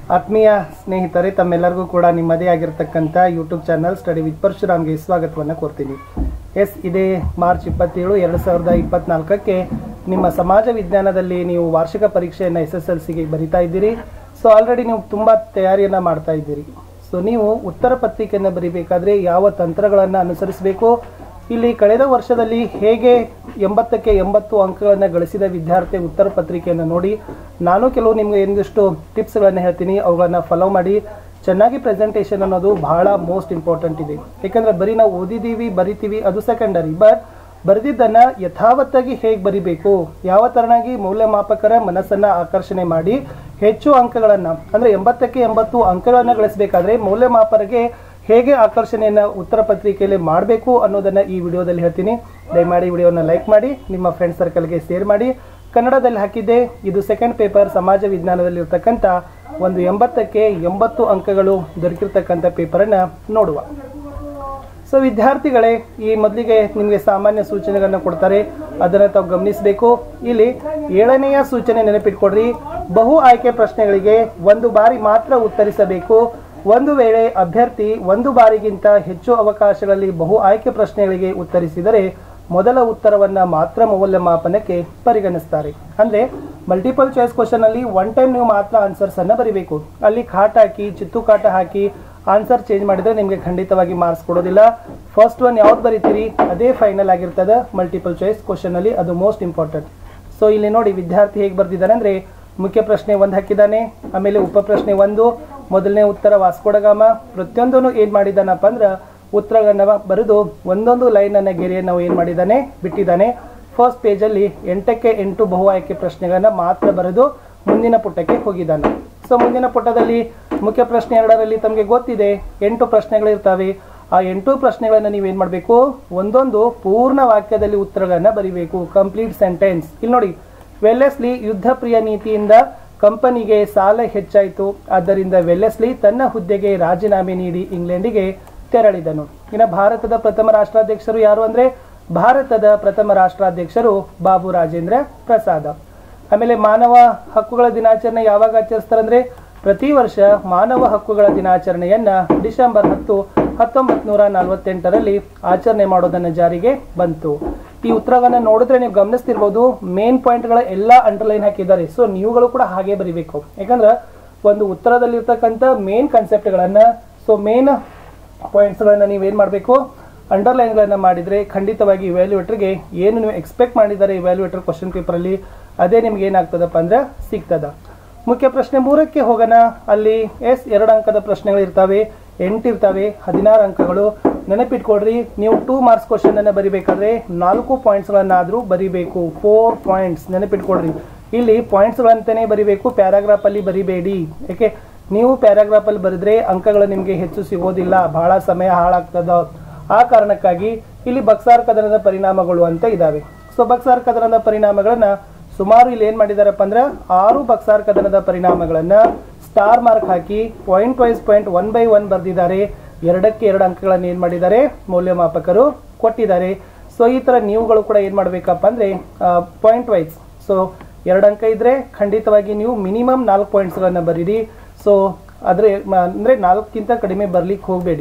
ಆತ್ಮೀಯ ಸ್ನೇಹಿತರೆ, ತಮ್ಮೆಲ್ಲರಿಗೂ ಕೂಡ ನಿಮ್ಮದೇ ಆಗಿರತಕ್ಕಂಥ ಯೂಟ್ಯೂಬ್ ಚಾನಲ್ ಸ್ಟಡಿ ವಿತ್ ಪರಶುರಾಮ್ಗೆ ಸ್ವಾಗತವನ್ನು ಕೋರ್ತೀನಿ. ಇದೇ ಮಾರ್ಚ್ 27, 2024ಕ್ಕೆ ನಿಮ್ಮ ಸಮಾಜ ವಿಜ್ಞಾನದಲ್ಲಿ ನೀವು ವಾರ್ಷಿಕ ಪರೀಕ್ಷೆಯನ್ನು SSLCಗೆ ಬರಿತಾ ಇದ್ದೀರಿ. ಸೊ ಆಲ್ರೆಡಿ ನೀವು ತುಂಬ ತಯಾರಿಯನ್ನು ಮಾಡ್ತಾ ಇದ್ದೀರಿ. ಸೊ ನೀವು ಉತ್ತರ ಪತ್ರಿಕೆಯನ್ನು ಬರೀಬೇಕಾದ್ರೆ ಯಾವ ತಂತ್ರಗಳನ್ನು ಅನುಸರಿಸಬೇಕು, ಇಲ್ಲಿ ಕಳೆದ ವರ್ಷದಲ್ಲಿ ಹೇಗೆ 80ಕ್ಕೆ 80 ಅಂಕಗಳನ್ನು ಗಳಿಸಿದ ವಿದ್ಯಾರ್ಥಿ ಉತ್ತರ ಪತ್ರಿಕೆಯನ್ನು ನೋಡಿ ನಾನು ಕೆಲವು ನಿಮಗೆ ಒಂದಿಷ್ಟು ಟಿಪ್ಸ್ಗಳನ್ನು ಹೇಳ್ತೀನಿ. ಅವುಗಳನ್ನು ಫಾಲೋ ಮಾಡಿ. ಚೆನ್ನಾಗಿ ಪ್ರೆಸೆಂಟೇಷನ್ ಅನ್ನೋದು ಬಹಳ ಮೋಸ್ಟ್ ಇಂಪಾರ್ಟೆಂಟ್ ಇದೆ. ಯಾಕಂದರೆ ಬರೀ ನಾವು ಓದಿದ್ದೀವಿ ಬರಿತೀವಿ ಅದು ಸೆಕೆಂಡರಿ, ಬಟ್ ಬರೆದಿದ್ದನ್ನು ಯಥಾವತ್ತಾಗಿ ಹೇಗೆ ಬರಿಬೇಕು, ಯಾವ ತರನಾಗಿ ಮೌಲ್ಯಮಾಪಕರ ಮನಸ್ಸನ್ನು ಆಕರ್ಷಣೆ ಮಾಡಿ ಹೆಚ್ಚು ಅಂಕಗಳನ್ನು ಅಂದರೆ 80ಕ್ಕೆ 80 ಅಂಕಗಳನ್ನು ಗಳಿಸಬೇಕಾದ್ರೆ ಮೌಲ್ಯಮಾಪಕರಿಗೆ ಹೇಗೆ ಆಕರ್ಷಣೆಯನ್ನು ಉತ್ತರ ಪತ್ರಿಕೆಯಲ್ಲಿ ಮಾಡಬೇಕು ಅನ್ನೋದನ್ನು ಈ ವಿಡಿಯೋದಲ್ಲಿ ಹೇಳ್ತೀನಿ. ದಯಮಾಡಿ ವಿಡಿಯೋನ ಲೈಕ್ ಮಾಡಿ, ನಿಮ್ಮ ಫ್ರೆಂಡ್ ಸರ್ಕಲ್ಗೆ ಶೇರ್ ಮಾಡಿ. ಕನ್ನಡದಲ್ಲಿ ಹಾಕಿದ್ದೆ. ಇದು ಸೆಕೆಂಡ್ ಪೇಪರ್ ಸಮಾಜ ವಿಜ್ಞಾನದಲ್ಲಿ ಇರ್ತಕ್ಕಂಥ ಒಂದು 80ಕ್ಕೆ 80 ಅಂಕಗಳು ದೊರಕಿರ್ತಕ್ಕಂಥ ಪೇಪರನ್ನು ನೋಡುವ. ಸೊ ವಿದ್ಯಾರ್ಥಿಗಳೇ, ಈ ಮೊದಲಿಗೆ ನಿಮಗೆ ಸಾಮಾನ್ಯ ಸೂಚನೆಗಳನ್ನು ಕೊಡ್ತಾರೆ, ಅದನ್ನು ತಾವು ಗಮನಿಸಬೇಕು. ಇಲ್ಲಿ 7ನೆಯ ಸೂಚನೆ ನೆನಪಿಟ್ಕೊಡ್ರಿ. ಬಹು ಆಯ್ಕೆ ಪ್ರಶ್ನೆಗಳಿಗೆ ಒಂದು ಬಾರಿ ಮಾತ್ರ ಉತ್ತರಿಸಬೇಕು. ಒಂದು ವೇಳೆ ಅಭ್ಯರ್ಥಿ ಒಂದು ಬಾರಿಗಿಂತ ಹೆಚ್ಚು ಅವಕಾಶಗಳಲ್ಲಿ ಬಹು ಆಯ್ಕೆ ಪ್ರಶ್ನೆಗಳಿಗೆ ಉತ್ತರಿಸಿದರೆ ಮೊದಲ ಉತ್ತರವನ್ನು ಮಾತ್ರ ಮೌಲ್ಯಮಾಪನಕ್ಕೆ ಪರಿಗಣಿಸ್ತಾರೆ. ಅಂದರೆ ಮಲ್ಟಿಪಲ್ ಚಾಯ್ಸ್ ಕ್ವಶನ್ ಅಲ್ಲಿ ಒನ್ ಟೈಮ್ ನೀವು ಮಾತ್ರ ಆನ್ಸರ್ಸ್ ಅನ್ನು ಬರೀಬೇಕು. ಅಲ್ಲಿ ಕಾಟ ಹಾಕಿ ಚಿತ್ತು ಕಾಟ ಹಾಕಿ ಆನ್ಸರ್ ಚೇಂಜ್ ಮಾಡಿದರೆ ನಿಮಗೆ ಖಂಡಿತವಾಗಿ ಮಾರ್ಕ್ಸ್ ಕೊಡೋದಿಲ್ಲ. ಫಸ್ಟ್ ಒನ್ ಯಾವ್ದು ಬರೀತೀರಿ ಅದೇ ಫೈನಲ್ ಆಗಿರ್ತದೆ ಮಲ್ಟಿಪಲ್ ಚಾಯ್ಸ್ ಕ್ವಶನ್ ಅಲ್ಲಿ, ಅದು ಮೋಸ್ಟ್ ಇಂಪಾರ್ಟೆಂಟ್. ಸೊ ಇಲ್ಲಿ ನೋಡಿ ವಿದ್ಯಾರ್ಥಿ ಹೇಗೆ ಬರ್ದಿದ್ದಾನೆ ಅಂದರೆ ಮುಖ್ಯ ಪ್ರಶ್ನೆ 1 ಹಾಕಿದ್ದಾನೆ, ಆಮೇಲೆ ಉಪ ಪ್ರಶ್ನೆ 1, ಮೊದಲನೇ ಉತ್ತರ ವಾಸ್ಕೋಡಗಾಮ. ಪ್ರತಿಯೊಂದನ್ನು ಏನು ಮಾಡಿದ್ದಾನಪ್ಪ ಅಂದ್ರೆ ಉತ್ತರಗಳನ್ನ ಬರೆದು ಒಂದೊಂದು ಲೈನನ್ನು ಗೆರೆಯನ್ನು ನಾವು ಏನು ಮಾಡಿದ್ದಾನೆ ಬಿಟ್ಟಿದ್ದಾನೆ. ಫಸ್ಟ್ ಪೇಜಲ್ಲಿ 8ಕ್ಕೆ 8 ಬಹು ಆಯ್ಕೆ ಪ್ರಶ್ನೆಗಳನ್ನು ಮಾತ್ರ ಬರೆದು ಮುಂದಿನ ಪುಟಕ್ಕೆ ಹೋಗಿದ್ದಾನೆ. ಸೊ ಮುಂದಿನ ಪುಟದಲ್ಲಿ ಮುಖ್ಯ ಪ್ರಶ್ನೆ 2ರಲ್ಲಿ ತಮಗೆ ಗೊತ್ತಿದೆ 8 ಪ್ರಶ್ನೆಗಳಿರ್ತವೆ. ಆ 8 ಪ್ರಶ್ನೆಗಳನ್ನು ನೀವೇನು ಮಾಡಬೇಕು, ಒಂದೊಂದು ಪೂರ್ಣ ವಾಕ್ಯದಲ್ಲಿ ಉತ್ತರಗಳನ್ನು ಬರೀಬೇಕು, ಕಂಪ್ಲೀಟ್ ಸೆಂಟೆನ್ಸ್. ಇಲ್ಲಿ ನೋಡಿ, ವೆಲ್ಲೆಸ್ಲಿ ಯುದ್ಧ ಪ್ರಿಯ ನೀತಿಯಿಂದ ಕಂಪನಿಗೆ ಸಾಲ ಹೆಚ್ಚಾಯಿತು, ಆದ್ದರಿಂದ ವೆಲ್ಲೆಸ್ಲಿ ತನ್ನ ಹುದ್ದೆಗೆ ರಾಜೀನಾಮೆ ನೀಡಿ ಇಂಗ್ಲೆಂಡಿಗೆ ತೆರಳಿದನು. ಇನ್ನು ಭಾರತದ ಪ್ರಥಮ ರಾಷ್ಟ್ರಾಧ್ಯಕ್ಷರು ಯಾರು ಅಂದರೆ ಭಾರತದ ಪ್ರಥಮ ರಾಷ್ಟ್ರಾಧ್ಯಕ್ಷರು ಬಾಬು ರಾಜೇಂದ್ರ ಪ್ರಸಾದ್. ಆಮೇಲೆ ಮಾನವ ಹಕ್ಕುಗಳ ದಿನಾಚರಣೆ ಯಾವಾಗ ಆಚರಿಸ್ತಾರೆ ಅಂದರೆ ಪ್ರತಿ ವರ್ಷ ಮಾನವ ಹಕ್ಕುಗಳ ದಿನಾಚರಣೆಯನ್ನ ಡಿಸೆಂಬರ್ 10, 1948ರಲ್ಲಿ ಆಚರಣೆ ಮಾಡೋದನ್ನು ಜಾರಿಗೆ ಬಂತು. ಈ ಉತ್ತರವನ್ನು ನೋಡಿದ್ರೆ ನೀವು ಗಮನಿಸ್ತಿರ್ಬೋದು, ಮೇನ್ ಪಾಯಿಂಟ್ಗಳ ಎಲ್ಲ ಅಂಡರ್ಲೈನ್ ಹಾಕಿದ್ದಾರೆ. ಸೊ ನೀವುಗಳು ಕೂಡ ಹಾಗೆ ಬರೀಬೇಕು. ಯಾಕಂದ್ರೆ ಒಂದು ಉತ್ತರದಲ್ಲಿರ್ತಕ್ಕಂಥ ಮೇನ್ ಕಾನ್ಸೆಪ್ಟ್ಗಳನ್ನು, ಸೊ ಮೇನ್ ಪಾಯಿಂಟ್ಸ್ಗಳನ್ನು ನೀವೇನು ಮಾಡಬೇಕು, ಅಂಡರ್ಲೈನ್ಗಳನ್ನು ಮಾಡಿದರೆ ಖಂಡಿತವಾಗಿ ಇವ್ಯಾಲ್ಯೂಯೇಟರ್ಗೆ ಏನು ನೀವು ಎಕ್ಸ್ಪೆಕ್ಟ್ ಮಾಡಿದ್ದಾರೆ ಇವ್ಯಾಲ್ಯೂಯೇಟರ್ ಕ್ವಶನ್ ಪೇಪರಲ್ಲಿ ಅದೇ ನಿಮ್ಗೆ ಏನಾಗ್ತದಪ್ಪ ಅಂದ್ರೆ ಸಿಗ್ತದ. ಮುಖ್ಯ ಪ್ರಶ್ನೆ 3ಕ್ಕೆ ಹೋಗೋಣ. ಅಲ್ಲಿ 2 ಅಂಕದ ಪ್ರಶ್ನೆಗಳಿರ್ತವೆ, 8 ಇರ್ತವೆ, 16 ಅಂಕಗಳು. ನೆನಪಿಟ್ಕೊಡ್ರಿ, ನೀವು 2 ಮಾರ್ಕ್ಸ್ ಕ್ವಶನ್ ಅನ್ನು ಬರಿಬೇಕಾದ್ರೆ 4 ಪಾಯಿಂಟ್ಸ್ಗಳನ್ನಾದರೂ ಬರಿಬೇಕು. 4 ಪಾಯಿಂಟ್ಸ್ ನೆನಪಿಟ್ಕೊಡ್ರಿ. ಇಲ್ಲಿ ಪಾಯಿಂಟ್ಸ್ಗಳಂತಾನೆ ಬರಿಬೇಕು, ಪ್ಯಾರಾಗ್ರಾಫ್ ಅಲ್ಲಿ ಬರಿಬೇಡಿ. ಯಾಕೆ ನೀವು ಪ್ಯಾರಾಗ್ರಾಫ್ ಅಲ್ಲಿ ಬರೆದ್ರೆ ಅಂಕಗಳು ನಿಮಗೆ ಹೆಚ್ಚು ಸಿಗೋದಿಲ್ಲ, ಬಹಳ ಸಮಯ ಹಾಳಾಗ್ತದ. ಆ ಕಾರಣಕ್ಕಾಗಿ ಇಲ್ಲಿ ಬಕ್ಸಾರ್ ಕದನದ ಪರಿಣಾಮಗಳು ಅಂತ ಇದಾವೆ. ಸೊ ಬಕ್ಸಾರ್ ಕದನದ ಪರಿಣಾಮಗಳನ್ನ ಸುಮಾರು ಇಲ್ಲಿ ಏನ್ ಮಾಡಿದಾರಪ್ಪ ಅಂದ್ರೆ 6 ಬಕ್ಸಾರ್ ಕದನದ ಪರಿಣಾಮಗಳನ್ನ ಸ್ಟಾರ್ ಮಾರ್ಕ್ ಹಾಕಿ ಪಾಯಿಂಟ್ ವೈಸ್ ಪಾಯಿಂಟ್ 1 by 1 ಬರೆದಿದ್ದಾರೆ. 2ಕ್ಕೆ 2 ಅಂಕಗಳನ್ನು ಏನ್ ಮಾಡಿದ್ದಾರೆ ಮೌಲ್ಯಮಾಪಕರು ಕೊಟ್ಟಿದ್ದಾರೆ. ಸೊ ಈ ತರ ನೀವುಗಳು ಕೂಡ ಏನ್ ಮಾಡ್ಬೇಕಪ್ಪ ಅಂದ್ರೆ ಪಾಯಿಂಟ್ ವೈಸ್, ಸೊ 2 ಅಂಕ ಇದ್ರೆ ಖಂಡಿತವಾಗಿ ನೀವು ಮಿನಿಮಮ್ 4 ಪಾಯಿಂಟ್ಸ್ಗಳನ್ನ ಬರೀರಿ. ಸೊ ಅಂದ್ರೆ 4ಕ್ಕಿಂತ ಕಡಿಮೆ ಬರ್ಲಿಕ್ಕೆ ಹೋಗಬೇಡಿ.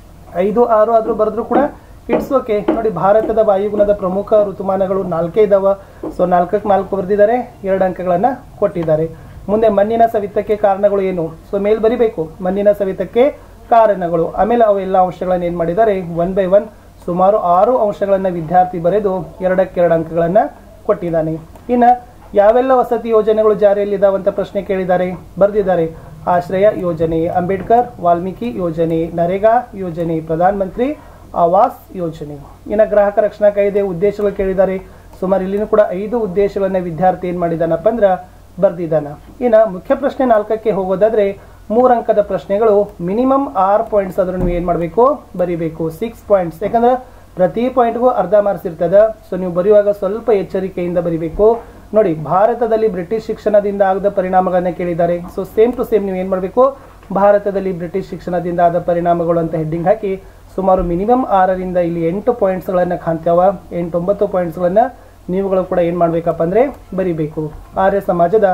5, 6 ಆದ್ರೂ ಬರೆದ್ರು ಕೂಡ ಇಟ್ಸ್ ಓಕೆ. ನೋಡಿ, ಭಾರತದ ವಾಯುಗುಣದ ಪ್ರಮುಖ ಋತುಮಾನಗಳು 4 ಇದಾವ. ಸೊ 4ಕ್ಕೆ 4 ಬರೆದಿದ್ದಾರೆ, 2 ಅಂಕಗಳನ್ನ ಕೊಟ್ಟಿದ್ದಾರೆ. ಮುಂದೆ ಮಣ್ಣಿನ ಸವಿತಕ್ಕೆ ಕಾರಣಗಳು ಏನು, ಸೊ ಮೇಲ್ ಬರಿಬೇಕು ಮಣ್ಣಿನ ಸವಿತಕ್ಕೆ ಕಾರಣಗಳು. ಆಮೇಲೆ ಅವೆಲ್ಲ ಅಂಶಗಳನ್ನ ಏನ್ ಮಾಡಿದ್ದಾರೆ 1 by 1 ಸುಮಾರು 6 ಅಂಶಗಳನ್ನ ವಿದ್ಯಾರ್ಥಿ ಬರೆದು 2ಕ್ಕೆ 2 ಅಂಕಗಳನ್ನ ಕೊಟ್ಟಿದ್ದಾನೆ. ಇನ್ನ ಯಾವೆಲ್ಲ ವಸತಿ ಯೋಜನೆಗಳು ಜಾರಿಯಲ್ಲಿದ್ದಾವಂತ ಪ್ರಶ್ನೆ ಕೇಳಿದ್ದಾರೆ, ಬರೆದಿದ್ದಾರೆ. ಆಶ್ರಯ ಯೋಜನೆ, ಅಂಬೇಡ್ಕರ್ ವಾಲ್ಮೀಕಿ ಯೋಜನೆ, ನರೇಗಾ ಯೋಜನೆ, ಪ್ರಧಾನ ಮಂತ್ರಿ ಆವಾಸ್ ಯೋಜನೆ. ಇನ್ನು ಗ್ರಾಹಕ ರಕ್ಷಣಾ ಕಾಯ್ದೆ ಉದ್ದೇಶಗಳು ಕೇಳಿದ್ದಾರೆ. ಸುಮಾರು ಇಲ್ಲಿನೂ ಕೂಡ 5 ಉದ್ದೇಶಗಳನ್ನ ವಿದ್ಯಾರ್ಥಿ ಏನ್ ಮಾಡಿದಾನಪ್ಪ ಅಂದ್ರ ಬರ್ದಿದ್ದಾನ. ಇನ್ನು ಮುಖ್ಯ ಪ್ರಶ್ನೆ 4ಕ್ಕೆ ಹೋಗೋದಾದ್ರೆ 3 ಅಂಕದ ಪ್ರಶ್ನೆಗಳು ಮಿನಿಮಮ್ 6 ಪಾಯಿಂಟ್ಸ್ ಆದ್ರೂ ನೀವು ಏನ್ ಮಾಡಬೇಕು ಬರಿಬೇಕು, 6 ಪಾಯಿಂಟ್ಸ್. ಯಾಕಂದ್ರೆ ಪ್ರತಿ ಪಾಯಿಂಟ್ಗೂ ಅರ್ಧ ಮಾರ್ಕ್ಸ್ ಇರ್ತದ. ಸೊ ನೀವು ಬರೆಯುವಾಗ ಸ್ವಲ್ಪ ಎಚ್ಚರಿಕೆಯಿಂದ ಬರಿಬೇಕು. ನೋಡಿ, ಭಾರತದಲ್ಲಿ ಬ್ರಿಟಿಷ್ ಶಿಕ್ಷಣದಿಂದ ಆಗದ ಪರಿಣಾಮಗಳನ್ನ ಕೇಳಿದ್ದಾರೆ. ಸೊ ಸೇಮ್ ಟು ಸೇಮ್ ನೀವು ಏನ್ ಮಾಡಬೇಕು, ಭಾರತದಲ್ಲಿ ಬ್ರಿಟಿಷ್ ಶಿಕ್ಷಣದಿಂದ ಆದ ಪರಿಣಾಮಗಳು ಅಂತ ಹೆಡ್ಡಿಂಗ್ ಹಾಕಿ ಸುಮಾರು ಮಿನಿಮಮ್ 6ರಿಂದ ಇಲ್ಲಿ 8 ಪಾಯಿಂಟ್ಸ್ಗಳನ್ನ ಕಾಣ್ತಾವ. 8-9 ಪಾಯಿಂಟ್ಸ್ಗಳನ್ನ ನೀವುಗಳು ಕೂಡ ಏನು ಮಾಡಬೇಕಪ್ಪ ಅಂದರೆ ಬರಿಬೇಕು. ಆರ್ಯ ಸಮಾಜದ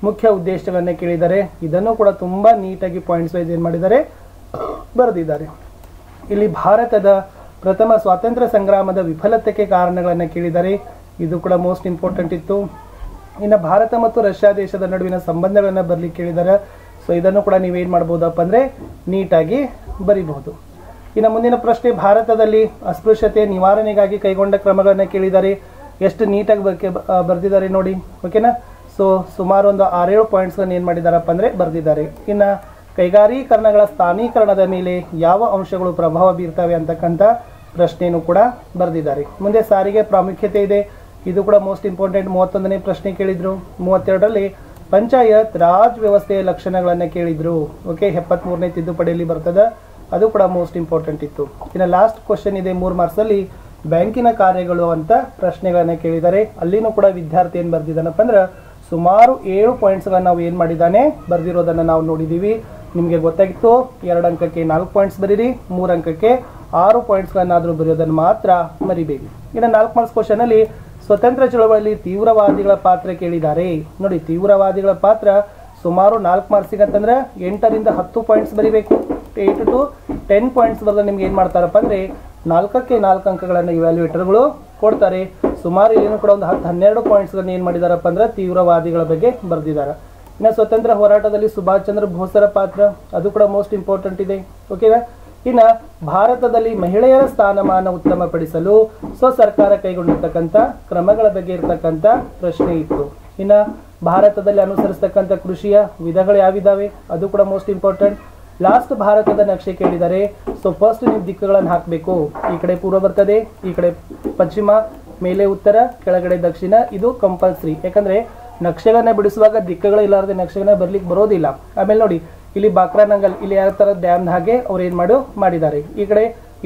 ಮುಖ್ಯ ಉದ್ದೇಶಗಳನ್ನ ಕೇಳಿದ್ದಾರೆ. ಇದನ್ನು ಕೂಡ ತುಂಬಾ ನೀಟಾಗಿ ಪಾಯಿಂಟ್ಸ್ ವೈಸ್ ಏನು ಮಾಡಿದ್ದಾರೆ, ಬರೆದಿದ್ದಾರೆ. ಇಲ್ಲಿ ಭಾರತದ ಪ್ರಥಮ ಸ್ವಾತಂತ್ರ್ಯ ಸಂಗ್ರಾಮದ ವಿಫಲತೆಗೆ ಕಾರಣಗಳನ್ನು ಕೇಳಿದ್ದಾರೆ. ಇದು ಕೂಡ ಮೋಸ್ಟ್ ಇಂಪಾರ್ಟೆಂಟ್ ಇತ್ತು. ಇನ್ನು ಭಾರತ ಮತ್ತು ರಷ್ಯಾ ದೇಶದ ನಡುವಿನ ಸಂಬಂಧಗಳನ್ನು ಬರಲಿಕ್ಕೆ ಕೇಳಿದ್ದಾರೆ. ಸೊ ಇದನ್ನು ಕೂಡ ನೀವೇನು ಮಾಡ್ಬೋದಪ್ಪ ಅಂದರೆ ನೀಟಾಗಿ ಬರಿಬಹುದು. ಇನ್ನು ಮುಂದಿನ ಪ್ರಶ್ನೆ, ಭಾರತದಲ್ಲಿ ಅಸ್ಪೃಶ್ಯತೆ ನಿವಾರಣೆಗಾಗಿ ಕೈಗೊಂಡ ಕ್ರಮಗಳನ್ನು ಕೇಳಿದ್ದಾರೆ. ಎಷ್ಟು ನೀಟಾಗಿ ಬರೆದಿದ್ದಾರೆ ನೋಡಿ, ಓಕೆನಾ. ಸೊ ಸುಮಾರು ಒಂದು 6-7 ಪಾಯಿಂಟ್ಸ್ಗಳನ್ನು ಏನು ಮಾಡಿದಾರಪ್ಪ ಅಂದರೆ ಬರೆದಿದ್ದಾರೆ. ಇನ್ನು ಕೈಗಾರೀಕರಣಗಳ ಸ್ಥಾನೀಕರಣದ ಮೇಲೆ ಯಾವ ಅಂಶಗಳು ಪ್ರಭಾವ ಬೀರ್ತವೆ ಅಂತಕ್ಕಂಥ ಪ್ರಶ್ನೆಯನ್ನು ಕೂಡ ಬರೆದಿದ್ದಾರೆ. ಮುಂದೆ ಸಾರಿಗೆ ಪ್ರಾಮುಖ್ಯತೆ ಇದೆ, ಇದು ಕೂಡ ಮೋಸ್ಟ್ ಇಂಪಾರ್ಟೆಂಟ್. 31ನೇ ಪ್ರಶ್ನೆ ಕೇಳಿದ್ರು. 32ರಲ್ಲಿ ಪಂಚಾಯತ್ ರಾಜ್ ವ್ಯವಸ್ಥೆಯ ಲಕ್ಷಣಗಳನ್ನು ಕೇಳಿದ್ರು. ಓಕೆ, 73ನೇ ತಿದ್ದುಪಡಿಯಲ್ಲಿ ಬರ್ತದೆ, ಅದು ಕೂಡ ಮೋಸ್ಟ್ ಇಂಪಾರ್ಟೆಂಟ್ ಇತ್ತು. ಇನ್ನು ಲಾಸ್ಟ್ ಕ್ವಶನ್ ಇದೆ 3 ಮಾರ್ಕ್ಸಲ್ಲಿ, ಬ್ಯಾಂಕಿನ ಕಾರ್ಯಗಳು ಅಂತ ಪ್ರಶ್ನೆಗಳನ್ನು ಕೇಳಿದ್ದಾರೆ. ಅಲ್ಲಿನೂ ಕೂಡ ವಿದ್ಯಾರ್ಥಿ ಏನು ಬರ್ದಿದ್ದಾನಪ್ಪ ಅಂದ್ರೆ ಸುಮಾರು 7 ಪಾಯಿಂಟ್ಸ್ಗಳನ್ನು ನಾವು ಏನು ಮಾಡಿದ್ದಾನೆ ಬರೆದಿರೋದನ್ನು ನಾವು ನೋಡಿದ್ದೀವಿ. ನಿಮಗೆ ಗೊತ್ತಾಗಿತ್ತು 2 ಅಂಕಕ್ಕೆ 4 ಪಾಯಿಂಟ್ಸ್ ಬರೀರಿ, 3 ಅಂಕಕ್ಕೆ 6 ಪಾಯಿಂಟ್ಸ್ಗಳನ್ನಾದರೂ ಬರೆಯೋದನ್ನು ಮಾತ್ರ ಮರಿಬೇಡಿ. ಇನ್ನು 4 ಮಾರ್ಕ್ಸ್ ಕ್ವಶನ್ ಅಲ್ಲಿ ಸ್ವತಂತ್ರ ಚಳವಳಿಯಲ್ಲಿ ತೀವ್ರವಾದಿಗಳ ಪಾತ್ರ ಕೇಳಿದ್ದಾರೆ. ನೋಡಿ, ತೀವ್ರವಾದಿಗಳ ಪಾತ್ರ ಸುಮಾರು 4 ಮಾರ್ಕ್ಸಿಗೆ ಅಂತಂದ್ರೆ 8ರಿಂದ 10 ಪಾಯಿಂಟ್ಸ್ ಬರಿಬೇಕು. 8 to 10 ಪಾಯಿಂಟ್ಸ್ ಬರೆದ ನಿಮ್ಗೆ ಏನು ಮಾಡ್ತಾರಪ್ಪ ಅಂದರೆ 4ಕ್ಕೆ 4 ಅಂಕಗಳನ್ನು ಇವ್ಯಾಲ್ಯೂಯೇಟರ್ಗಳು ಕೊಡ್ತಾರೆ. ಸುಮಾರು ಏನು ಕೂಡ ಒಂದು 10-12 ಪಾಯಿಂಟ್ಸ್ಗಳನ್ನು ಏನು ಮಾಡಿದಾರಪ್ಪ ಅಂದ್ರೆ ತೀವ್ರವಾದಿಗಳ ಬಗ್ಗೆ ಬರೆದಿದ್ದಾರೆ. ಇನ್ನು ಸ್ವತಂತ್ರ ಹೋರಾಟದಲ್ಲಿ ಸುಭಾಷ್ ಚಂದ್ರ ಬೋಸರ ಪಾತ್ರ, ಅದು ಕೂಡ ಮೋಸ್ಟ್ ಇಂಪಾರ್ಟೆಂಟ್ ಇದೆ. ಓಕೆನಾ. ಇನ್ನು ಭಾರತದಲ್ಲಿ ಮಹಿಳೆಯರ ಸ್ಥಾನಮಾನ ಉತ್ತಮಪಡಿಸಲು ಸರ್ಕಾರ ಕೈಗೊಂಡಿರ್ತಕ್ಕಂಥ ಕ್ರಮಗಳ ಬಗ್ಗೆ ಇರತಕ್ಕಂಥ ಪ್ರಶ್ನೆ ಇತ್ತು. ಇನ್ನು ಭಾರತದಲ್ಲಿ ಅನುಸರಿಸತಕ್ಕಂಥ ಕೃಷಿಯ ವಿಧಗಳು ಯಾವಿದಾವೆ, ಅದು ಕೂಡ ಮೋಸ್ಟ್ ಇಂಪಾರ್ಟೆಂಟ್. ಲಾಸ್ಟ್ ಭಾರತದ ನಕ್ಷೆ ಕೇಳಿದ್ದಾರೆ. ಸೊ ಫಸ್ಟ್ ನೀವು ದಿಕ್ಕುಗಳನ್ನು ಹಾಕಬೇಕು. ಈ ಕಡೆ ಪೂರ್ವ ಬರ್ತದೆ, ಈ ಕಡೆ ಪಶ್ಚಿಮ, ಮೇಲೆ ಉತ್ತರ, ಕೆಳಗಡೆ ದಕ್ಷಿಣ. ಇದು ಕಂಪಲ್ಸರಿ, ಯಾಕಂದ್ರೆ ನಕ್ಷೆಗಳನ್ನ ಬಿಡಿಸುವಾಗ ದಿಕ್ಕುಗಳು ಇಲ್ಲಾರದೆ ನಕ್ಷೆಗಳನ್ನ ಬರ್ಲಿಕ್ಕೆ ಬರೋದಿಲ್ಲ. ಆಮೇಲೆ ನೋಡಿ, ಇಲ್ಲಿ ಬಾಕ್ರಾನಂಗಲ್, ಇಲ್ಲಿ ಯಾವ ತರ ಡ್ಯಾಮ್ ಹಾಗೆ ಅವ್ರು ಏನ್ ಮಾಡಿದ್ದಾರೆ. ಈ ಕಡೆ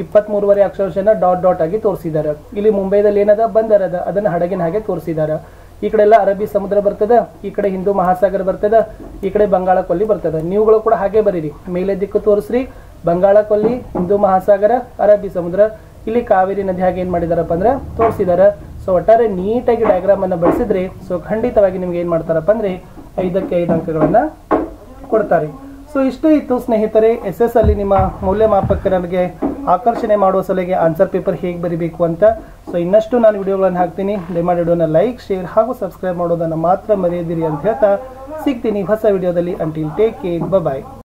23 ಅಕ್ಷರಶನ ಡಾಟ್ ಡಾಟ್ ಆಗಿ ತೋರಿಸಿದ್ದಾರೆ. ಇಲ್ಲಿ ಮುಂಬೈದಲ್ಲಿ ಏನದ ಬಂದರ್ ಅದ, ಅದನ್ನ ಹಡಗಿನ ಹಾಗೆ ತೋರಿಸಿದ್ದಾರೆ. ಈ ಕಡೆ ಎಲ್ಲ ಅರಬ್ಬಿ ಸಮುದ್ರ ಬರ್ತದ, ಈ ಕಡೆ ಹಿಂದೂ ಮಹಾಸಾಗರ ಬರ್ತದ, ಈ ಕಡೆ ಬಂಗಾಳ ಕೊಲ್ಲಿ ಬರ್ತದ. ನೀವುಗಳು ಕೂಡ ಹಾಗೆ ಬರೀರಿ. ಮೇಲೆ ದಿಕ್ಕು ತೋರಿಸ್ರಿ, ಬಂಗಾಳ ಕೊಲ್ಲಿ, ಹಿಂದೂ ಮಹಾಸಾಗರ, ಅರಬ್ಬಿ ಸಮುದ್ರ. ಇಲ್ಲಿ ಕಾವೇರಿ ನದಿ ಹಾಗೆ ಏನ್ ಮಾಡಿದಾರಪ್ಪ ಅಂದ್ರೆ ತೋರಿಸಿದಾರೆ. ಸೊ ಒಟ್ಟಾರೆ ನೀಟಾಗಿ ಡಯಾಗ್ರಾಮ್ ಅನ್ನ ಬಳಸಿದ್ರೆ ಖಂಡಿತವಾಗಿ ನಿಮ್ಗೆ ಏನ್ ಮಾಡ್ತಾರಪ್ಪ ಅಂದ್ರೆ 5ಕ್ಕೆ 5 ಅಂಕಗಳನ್ನ ಕೊಡ್ತಾರೆ. ಸೊ ಇಷ್ಟೇ ಇತ್ತು ಸ್ನೇಹಿತರೆ, SS ಅಲ್ಲಿ ನಿಮ್ಮ ಮೌಲ್ಯಮಾಪಕರಿಗೆ ಆಕರ್ಷಣೆ ಮಾಡುವ ಸಲುವಾಗಿ ಆನ್ಸರ್ ಪೇಪರ್ ಹೇಗೆ ಬರೀಬೇಕು ಅಂತ. ಸೊ ಇನ್ನಷ್ಟು ನಾನು ವಿಡಿಯೋಗಳನ್ನು ಹಾಕ್ತೀನಿ. ದಯಮಾಡಿ ವಿಡಿಯೋನ ಲೈಕ್, ಶೇರ್ ಹಾಗೂ ಸಬ್ಸ್ಕ್ರೈಬ್ ಮಾಡೋದನ್ನು ಮಾತ್ರ ಮರೆಯದಿರಿ ಅಂತ ಹೇಳ್ತಾ ಸಿಗ್ತೀನಿ ಹೊಸ ವಿಡಿಯೋದಲ್ಲಿ. ಅಂಟಿಲ್ ಟೇಕ್ ಕೇರ್, ಬಾಯ್.